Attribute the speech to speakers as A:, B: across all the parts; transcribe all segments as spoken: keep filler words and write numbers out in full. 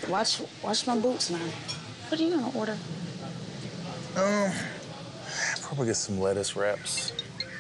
A: Watch, watch my boots now. What are you gonna order?
B: Um, probably get some lettuce wraps.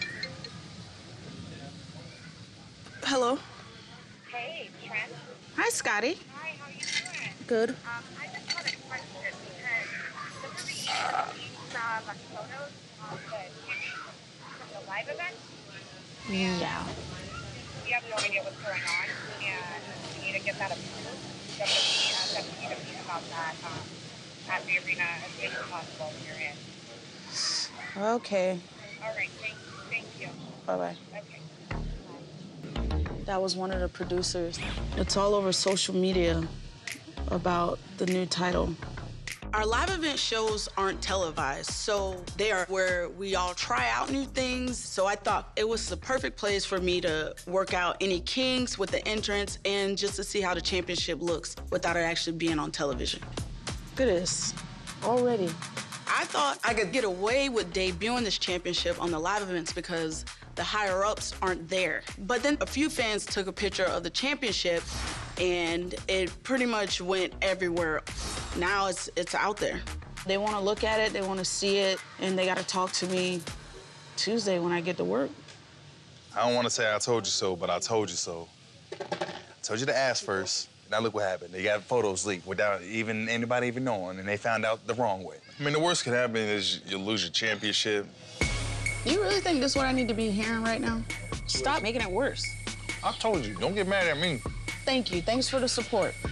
A: Hello.
C: Hey, Trent.
A: Hi, Scotty.
C: Hi, how you doing?
A: Good.
C: Um, I just had a question because some of the received uh, like photos on the from the live event.
A: Yeah.
C: We have no idea what's going on, and we need to get that approved. W W E asked us to meet about that um, at the arena as soon as possible when you're in.
A: Okay.
C: All right, thank, thank you.
A: Bye-bye.
C: Okay.
A: That was one of the producers. It's all over social media about the new title. Our live event shows aren't televised, so they are where we all try out new things. So I thought it was the perfect place for me to work out any kinks with the entrance and just to see how the championship looks without it actually being on television. Look at this, already. I thought I could get away with debuting this championship on the live events because the higher-ups aren't there. But then a few fans took a picture of the championship and it pretty much went everywhere. Now it's it's out there. They want to look at it, they want to see it, and they got to talk to me Tuesday when I get to work.
B: I don't want to say I told you so, but I told you so. I told you to ask first. Now look what happened. They got photos leaked without even anybody even knowing, and they found out the wrong way. I mean, the worst could happen is you lose your championship.
A: You really think this is what I need to be hearing right now? Stop making it worse.
B: I told you, don't get mad at me.
A: Thank you. Thanks for the support.